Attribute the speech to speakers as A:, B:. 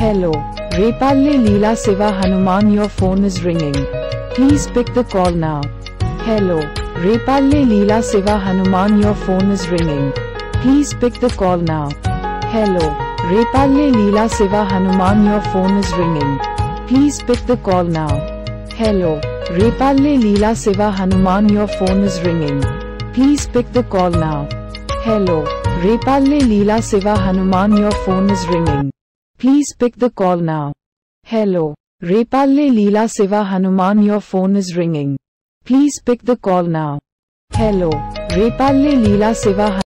A: Hello, REPALLE LEELA SIVA HANUMAN, your phone is ringing. Please pick the call now. Hello, REPALLE LEELA SIVA HANUMAN, your phone is ringing. Please pick the call now. Hello, REPALLE LEELA SIVA HANUMAN, your phone is ringing. Please pick the call now. Hello, REPALLE LEELA SIVA HANUMAN, your phone is ringing. Please pick the call now. Hello, REPALLE LEELA SIVA HANUMAN, your phone is ringing. Please pick the call now. Hello, REPALLE LEELA SIVA HANUMAN, your phone is ringing. Please pick the call now. Hello, REPALLE LEELA SIVA